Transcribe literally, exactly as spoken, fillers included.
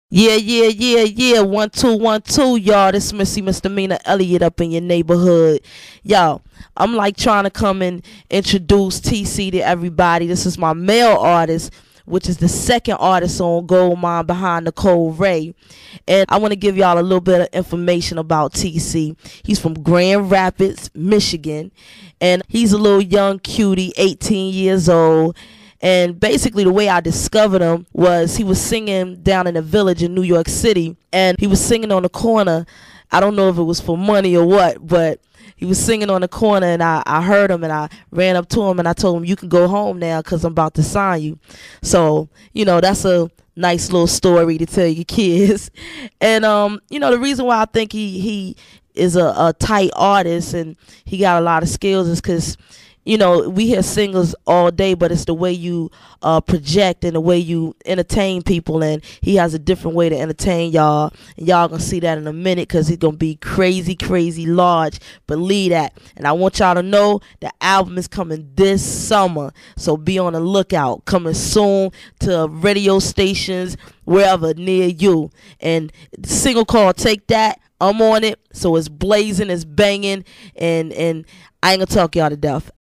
Yeah, yeah, yeah, yeah. One, two, one, two, y'all. This Missy Misdemeanor Elliott up in your neighborhood. Yo, I'm like trying to come and introduce T C to everybody. This is my male artist, which is the second artist on Goldmind behind Nicole Ray. And I want to give y'all a little bit of information about T C. He's from Grand Rapids, Michigan. And he's a little young cutie, eighteen years old. And basically the way I discovered him was he was singing down in a village in New York City, and he was singing on the corner. I don't know if it was for money or what, but he was singing on the corner, and I, I heard him, and I ran up to him and I told him, you can go home now because I'm about to sign you. So, you know, that's a nice little story to tell your kids. And, um, you know, the reason why I think he, he is a, a tight artist and he got a lot of skills is because, you know, we hear singers all day, but it's the way you uh, project and the way you entertain people, and he has a different way to entertain y'all, and y'all gonna see that in a minute because he's gonna be crazy, crazy large. Believe that. And I want y'all to know the album is coming this summer, so be on the lookout. Coming soon to radio stations wherever near you. And the single called Take That, I'm on it, so it's blazing, it's banging, and and I ain't gonna talk y'all to death.